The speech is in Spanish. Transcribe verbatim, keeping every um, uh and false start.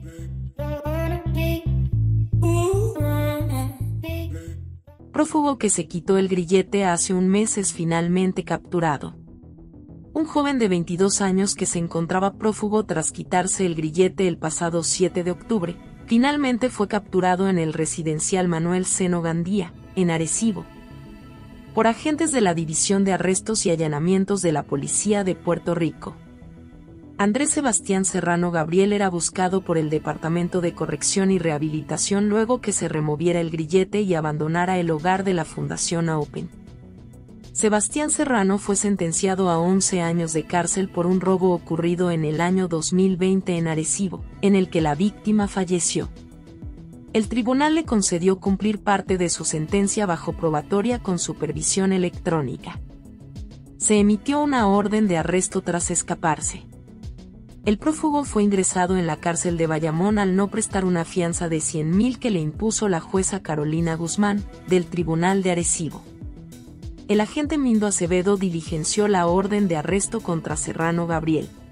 Prófugo que se quitó el grillete hace un mes es finalmente capturado. Un joven de veintidós años que se encontraba prófugo tras quitarse el grillete el pasado siete de octubre, finalmente fue capturado en el residencial Manuel Seno Gandía, en Arecibo, por agentes de la División de Arrestos y Allanamientos de la Policía de Puerto Rico. Andrés Sebastián Serrano Gabriel era buscado por el Departamento de Corrección y Rehabilitación luego que se removiera el grillete y abandonara el hogar de la Fundación Open. Sebastián Serrano fue sentenciado a once años de cárcel por un robo ocurrido en el año dos mil veinte en Arecibo, en el que la víctima falleció. El tribunal le concedió cumplir parte de su sentencia bajo probatoria con supervisión electrónica. Se emitió una orden de arresto tras escaparse. El prófugo fue ingresado en la cárcel de Bayamón al no prestar una fianza de cien mil que le impuso la jueza Carolina Guzmán, del Tribunal de Arecibo. El agente Mindo Acevedo diligenció la orden de arresto contra Serrano Gabriel.